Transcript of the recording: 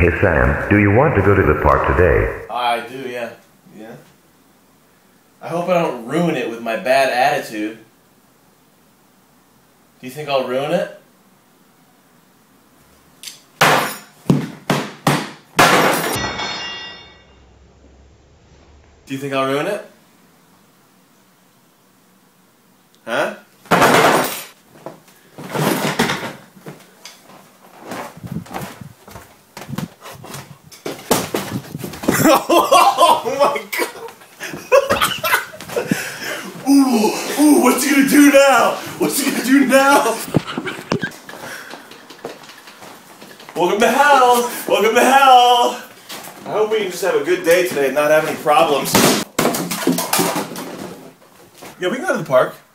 Hey Sam, do you want to go to the park today? I do, yeah. Yeah. I hope I don't ruin it with my bad attitude. Do you think I'll ruin it? Do you think I'll ruin it? Huh? Oh my god! Ooh, what's he gonna do now? What's he gonna do now? Welcome to hell! Welcome to hell! I hope we can just have a good day today and not have any problems. Yeah, we can go to the park.